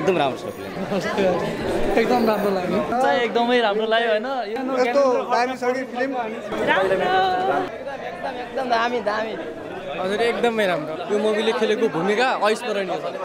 एकदम राम्रो छ फिल्म एकदम राम्रो लाग्यो चाहिँ एकदमै राम्रो लाग्यो हैन यस्तो दामी छ कि फिल्म एकदम दामी दामी हजुर एकदमै राम्रो यो मुभीले खेलेको भूमिका अविस्मरणीय छ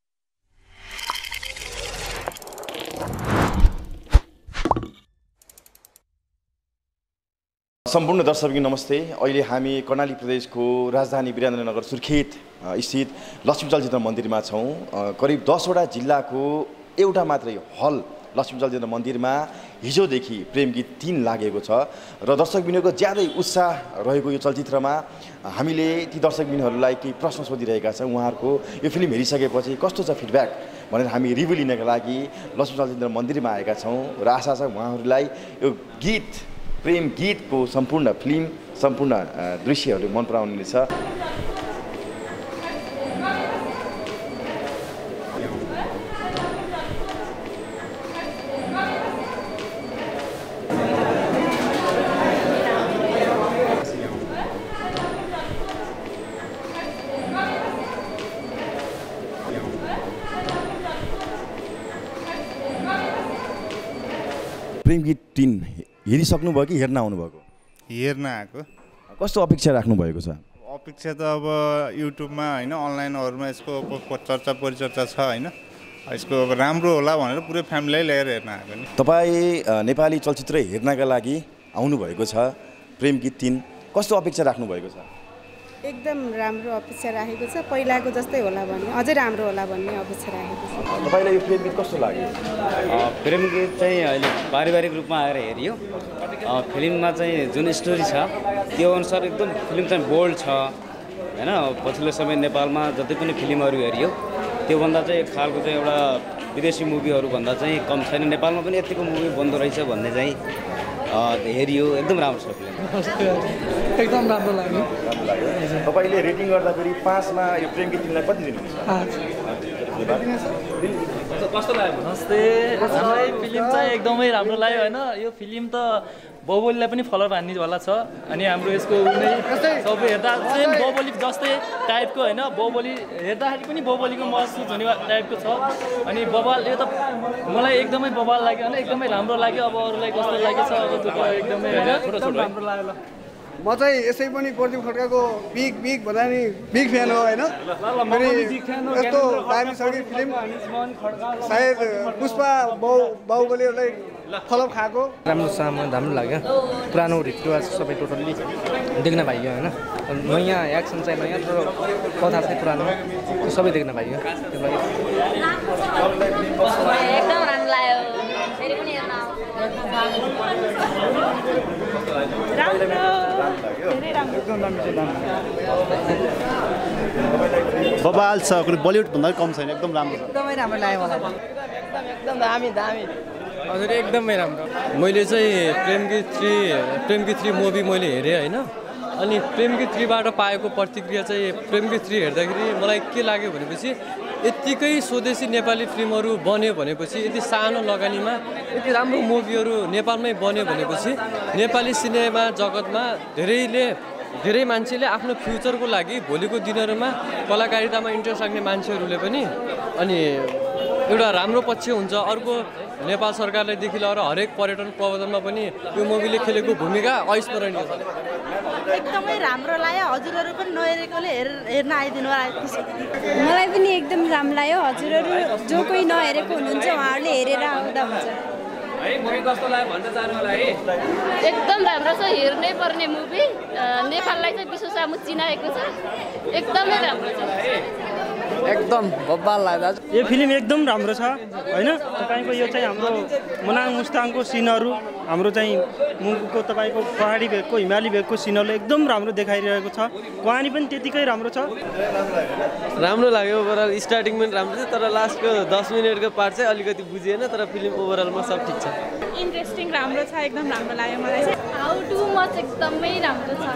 सम्पूर्ण दर्शकबिन नमस्ते। अहिले हामी कर्णाली प्रदेशको राजधानी वीरेन्द्रनगर सुर्खेत स्थित लक्ष्मी चलचित्र मन्दिरमा छौँ। करिब 10 वटा जिल्लाको एउटा मात्रै हल लक्ष्मी चलचित्र मन्दिरमा हिजोदेखि प्रेम गीत 3 लागेको छ र दर्शकबिनहरूको ज्यादै उत्साह रहेको यो चलचित्रमा हामीले ती दर्शकबिनहरूलाई केही प्रश्न सोधिरहेका छौँ। उहाँहरूको यो फिल्म हेरिसकेपछि कस्तो छ फिडब्याक भनेर हामी रिभ्यू लिनका लागि लक्ष्मी चलचित्र मन्दिरमा आएका छौँ र आशा छ उहाँहरूलाई यो गीत प्रेम गीतको सम्पूर्ण फिल्म सम्पूर्ण दृश्यहरू मन पराउनेछ। प्रेम गीत 3 हेरिसक्नु भयो कि हेर्न आउनुभएको? हेर्न आएको। कस्तो अपेक्षा राख्नु भएको छ? अपेक्षा त अब युट्युबमा हैन अनलाइनहरुमा यसको चर्चा परिचर्चा छ हैन यसको अब राम्रो होला भनेर पुरै फ्यामिलीलाई लिएर हेर्न आएको नि। तपाई नेपाली चलचित्र हेर्नका लागि आउनु भएको छ। प्रेम गीत 3 कस्तो अपेक्षा राख्नु भएको छ? एकदम राम्रो अपेक्षा राखेको छ। पहिलाको जस्तै होला भन्ने अझै राम्रो होला भन्ने अपेक्षा राखेको छ। तपाईलाई यो प्रेम गीत कस्तो लाग्यो? प्रेम गीत चाहिँ अहिले पारिवारिक रूपमा आएर हेरियो। फिल्ममा चाहिँ जुन स्टोरी छ त्यो अनुसार एकदम फिल्म चाहिँ बोल्ड छ हैन। पछिल्लो समय नेपालमा जति पनि फिल्महरू हेरियो त्योभन्दा चाहिँ एक खालको चाहिँ एउटा विदेशी मुभीहरू भन्दा चाहिँ कम छैन। नेपालमा पनि यतिको मुभी बन्दो रहेछ भन्ने चाहिँ हेरियो। एकदम राम्रो छ फिल्म एकदम राम्रो लाग्यो। तपाईले रेटिङ गर्दाखेरि 5 मा यो प्रेम गीत 3 लाई कति दिनुहुन्छ? कस्तो लाग्यो? नमस्ते। मलाई फिल्म चाहिँ एकदमै राम्रो लाग्यो हैन। यो फिल्म त बाहुबलीलाई पनि फलोअप हान्नेवाला छ अनि हाम्रो यसको नै सबै हेर्दा सेम बाहुबली जस्तै टाइपको हैन। बाहुबली हेर्दाखेरि पनि बाहुबलीको महसुस हुने टाइपको छ अनि बवाल यो त मलाई एकदमै बवाल लाग्यो हैन। एकदमै राम्रो लाग्यो। अब अरूलाई कस्तो लागेछ अब त्यो एकदमै हैन राम्रो लाग्यो। म चाहिँ यसै पनि प्रदीप खड्काको बिग भन्दा नि बिग फ्यान हो हैन। यस्तो दामी छ कि फिल्म सायद पुष्पा बाहुबलीलाई फलोअप खाएको राम्रो छ। मलाई राम्रो लाग्यो। पुरानो रीतिरिवाज सबै टोटल्ली देख्न पाइयो हैन। नयाँ एक्सन चाहिँ नयाँ तर कथा चाहिँ पुरानो सबै देख्न पाइयो। त्यो लागि एकदम राम्रो लाग्यो। फेरि पनि हेर्न आऊ। बबाल छ। बलिउड भन्दा कम छैन। एकदम राम्रो छ। एकदमै राम्रो लाग्यो मलाई। एकदम दामी दामी। हजुर एकदमै राम्रो। मैले चाहिँ प्रेम गीत 3 मुभी मैले हेरेँ हैन। अनि प्रेम गीत 3 बाट पाएको प्रतिक्रिया चाहिँ प्रेम गीत 3 हेर्दाखेरि मलाई के लाग्यो भनेपछि यतिकै स्वदेशी नेपाली फिल्महरू बन्यो भनेपछि यति सानो लगानीमा यति राम्रो मुभीहरू नेपालमै बन्यो भनेपछि नेपाली सिनेमा जगतमा धेरै मान्छेले आफ्नो फ्युचरको लागि भोलिको दिनहरूमा कलाकारितामा इन्ट्रेस्ट राख्ने मान्छेहरूले पनि अनि एउटा राम्रो पक्ष हुन्छ। अर्को नेपाल सरकारले देखि लिएर हरेक पर्यटन प्रबन्धनमा पनि यो मुभीले खेलेको भूमिका अविस्मरणीय छ। एकदमै राम्रो लाग्यो। हजुरहरू पनि नहेरेकोले हेर्न आइदिनु होला। मलाई पनि एकदम राम्रो लाग्यो। हजुरहरू जो कोही नहेरेको हुनुहुन्छ उहाँहरूले हेरेर आउँदा हुन्छ। है मुभी कस्तो लाग्यो भन्न चाहनु होला है? एकदम राम्रो छ। हेर्नै पर्ने मुभी। नेपाललाई चाहिँ विश्व सामु चिनाएको छ। एकदमै राम्रो छ। एकदम बब्बाल लाग्यो। यो फिल्म एकदम राम्रो छ हैन। तपाईको यो चाहिँ हाम्रो मनाङ मुस्ताङको सिनहरू हाम्रो चाहिँ मुगुको तपाईको पहाडी भेगको हिमाली भेगको सिनहरू एकदम राम्रो देखाइरहेको छ। कहानी पनि त्यतिकै राम्रो छ। राम्रो लाग्यो। ओभरअल स्टार्टिङ पनि राम्रो थियो तर लास्टको 10 मिनेटको पार्ट चाहिँ अलिकति बुझिएन तर फिल्म ओभरअलमा सब ठिक छ। इन्ट्रेस्टिङ राम्रो छ। एकदम राम्रो लाग्यो मलाई चाहिँ। हाउ टु मच एकदमै राम्रो छ।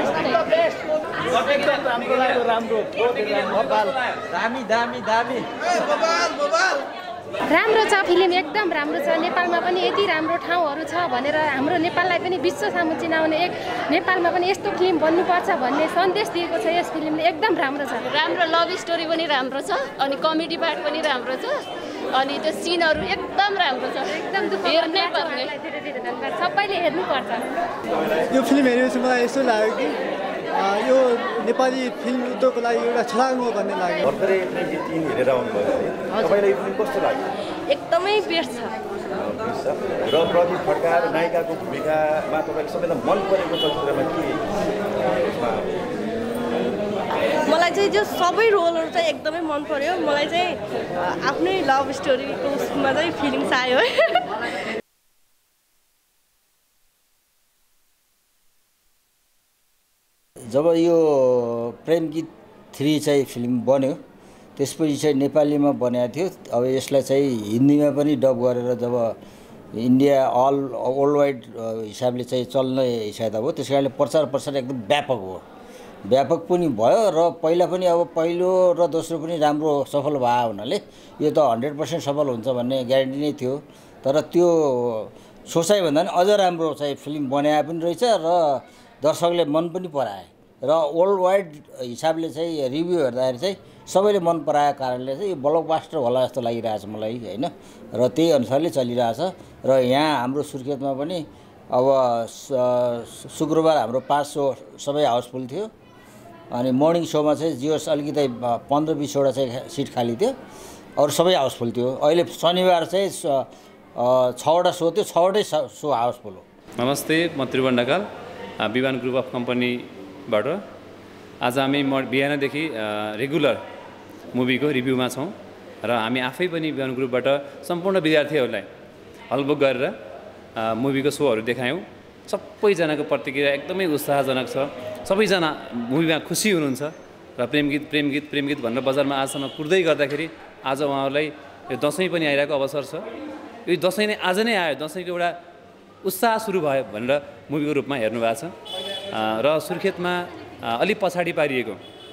एकदम राम्रो लाग्यो। राम्रो बवाल दामी दामी दामी बवाल राम्रो छ फिल्म। एकदम राम्रो छ। नेपालमा पनि यति राम्रो ठाउँहरू छ भनेर हाम्रो नेपाललाई पनि विश्व सामु चिनाउने एक नेपालमा पनि यस्तो फिल्म बन्नुपर्छ भन्ने सन्देश दिएको छ यस फिल्मले। एकदम राम्रो छ। राम्रो लभ स्टोरी पनि राम्रो छ अनि कमेडी पार्ट पनि राम्रो छ। अनि त्यो सिनहरू एकदम राम्रो छ, एकदम दुःख हेर्नै पर्ने। धेरै धेरै धन्यवाद, सबैले हेर्नुपर्छ। यो फिल्म हेरेपछि मलाई यस्तो लाग्यो कि यो नेपाली फिल्म उद्योगको लागि एउटा छलाङ हो भन्ने लाग्यो। भर्खरै प्रेमगीत 3 हेरेर आउनुभयो है, तपाईँलाई यो फिल्म कस्तो लाग्यो? एकदमै बेस्ट छ। र प्रदीप खड्का नायिकाको भूमिकामा तपाईँले सबैभन्दा मन परेको चलचित्रमा के मलाई चाहिँ त्यो सबै रोलहरू चाहिँ एकदमै मन पर्यो। मलाई चाहिँ आफ्नै लभ स्टोरीको उसमा चाहिँ फिलिङ्स आयो है। जब यो प्रेमगीत 3 चाहिँ फिल्म बन्यो त्यसपछि चाहिँ नेपालीमा बनाएको थियो। अब यसलाई चाहिँ हिन्दीमा पनि डब गरेर जब इन्डिया वर्ल्ड वाइड हिसाबले चाहिँ चल्ने हिसाब हो, त्यस कारणले प्रचार प्रसार एकदम व्यापक हो, व्यापक पनि भयो र पहिला पनि अब पहिलो र दोस्रो पनि राम्रो सफल भयो हुनाले यो त 100% सफल हुन्छ भन्ने ग्यारेन्टी नै थियो। तर त्यो सोचाइभन्दा पनि अझ राम्रो चाहिँ फिल्म बनाए पनि रहेछ र दर्शकले मन पनि पराए र वर्ल्ड वाइड हिसाबले चाहिँ रिभ्यू हेर्दाखेरि चाहिँ सबैले मन पराएको कारणले चाहिँ यो ब्लकबस्टर होला जस्तो लागिरहेछ मलाई हैन। र त्यही अनुसारले चलिरहेछ र यहाँ हाम्रो सुर्खेतमा पनि अब शुक्रबार हाम्रो 5 शो सबै हाउसफुल थियो। अनि मर्निङ सोमा चाहिँ जियोस् अलिकति 15-20 वटा चाहिँ सिट खाली थियो, अरू सबै हाउसफुल थियो। अहिले शनिबार चाहिँ 6 वटा सो थियो, 6 वटै सो हाउसफुल हो। नमस्ते, म त्रिभुवन ढकाल विवान ग्रुप अफ कम्पनीबाट। आज हामी बिहानदेखि रेगुलर मुभीको रिभ्यूमा छौँ र हामी आफै पनि विवान ग्रुपबाट सम्पूर्ण विद्यार्थीहरूलाई हल बुक गरेर मुभीको सोहरू देखायौँ। सबैजनाको प्रतिक्रिया एकदमै उत्साहजनक छ, सबैजना मुभीमा खुसी हुनुहुन्छ र प्रेमगीत भनेर बजारमा आजसम्म कुर्दै गर्दाखेरि आज उहाँहरूलाई यो दसैँ पनि आइरहेको अवसर छ। यो दसैँ नै आज नै आयो, दसैँको एउटा उत्साह सुरु भयो भनेर मुभीको रूपमा हेर्नु भएको छ। र सुर्खेतमा अलिक पछाडि पारिएको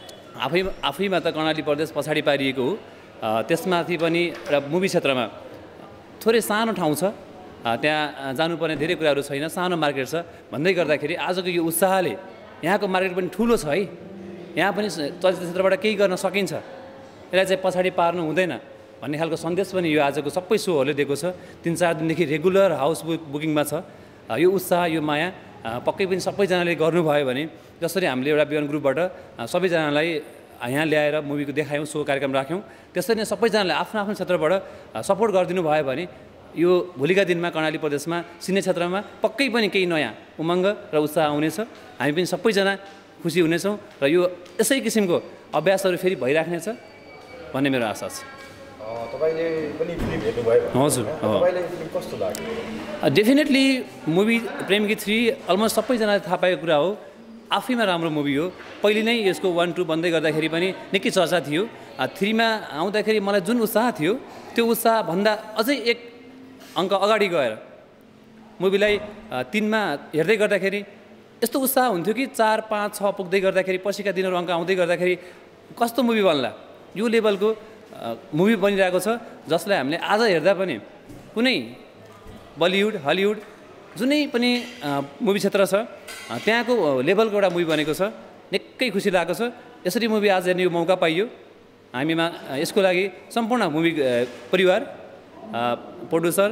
आफैमा त कर्णाली प्रदेश पछाडि पारिएको हो, त्यसमाथि पनि एउटा मुभी क्षेत्रमा थोरै सानो ठाउँ छ, त्यहाँ जानुपर्ने धेरै कुराहरू छैन, सानो मार्केट छ भन्दै गर्दाखेरि आजको यो उत्साहले यहाँको मार्केट पनि ठुलो छ है, यहाँ पनि चलचित्र क्षेत्रबाट केही गर्न सकिन्छ, यसलाई चाहिँ पछाडि पार्नु हुँदैन भन्ने खालको सन्देश पनि यो आजको सबै सोहरूले दिएको छ। 3-4 दिनदेखि रेगुलर हाउस बुकिङमा छ। यो उत्साह, यो माया पक्कै पनि सबैजनाले गर्नुभयो भने, जसरी हामीले एउटा विवान ग्रुपबाट सबैजनालाई यहाँ ल्याएर मुभीको देखायौँ, सो कार्यक्रम राख्यौँ, त्यसरी नै सबैजनाले आफ्नो आफ्नो क्षेत्रबाट सपोर्ट गरिदिनु भयो भने यो भोलिका दिनमा कर्णाली प्रदेशमा सिने क्षेत्रमा पक्कै पनि केही नयाँ उमङ्ग र उत्साह आउनेछ। हामी पनि सबैजना खुसी हुनेछौँ र यो यसै किसिमको अभ्यासहरू फेरि भइराख्नेछ भन्ने मेरो आशा छ। तपाईले पनि फिल्म हेर्नुभयो? हजुर। तपाईलाई फिल्म कस्तो लाग्यो? डेफिनेटली मुभी प्रेमगीत 3 अलमोस्ट सबैजनाले थाहा पाएको कुरा हो, आफैमा राम्रो मुभी हो। पहिले नै यसको 1-2 बन्दै गर्दाखेरि पनि निकै चर्चा थियो। 3 मा आउँदाखेरि मलाई जुन उत्साह थियो त्यो उत्साहभन्दा अझै एक अङ्क अगाडि गएर मुभीलाई 3 मा हेर्दै गर्दाखेरि यस्तो उत्साह हुन्थ्यो कि 4, 5, 6 पुग्दै गर्दाखेरि पछिका दिनहरू अङ्क आउँदै गर्दाखेरि कस्तो मुभी बन्ला, यो लेभलको मुभी बनिरहेको छ, जसलाई हामीले आज हेर्दा पनि कुनै बलिउड हलिउड जुनै पनि मुभी क्षेत्र छ त्यहाँको लेभलको एउटा मुभी बनेको छ। निकै खुसी लागेको छ यसरी मुभी आज हेर्ने यो मौका पाइयो। हामीमा यसको लागि सम्पूर्ण मुभी परिवार, प्रोड्युसर,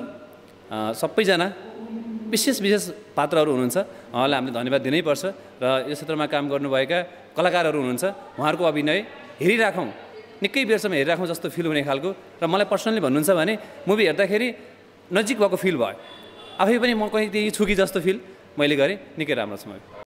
सबैजना विशेष पात्रहरू हुनुहुन्छ, उहाँलाई हामीले धन्यवाद दिनैपर्छ। र यो क्षेत्रमा काम गर्नुभएका कलाकारहरू हुनुहुन्छ, उहाँहरूको अभिनय हेरिराखौँ, निकै बेरसम्म हेरिराखौँ जस्तो फिल हुने खालको। र मलाई पर्सनली भन्नुहुन्छ भने मुभी हेर्दाखेरि नजिक भएको फिल भयो, आफै पनि म कहीँ त्यही छु कि जस्तो फिल मैले गरेँ। निकै राम्रो छ मुभी।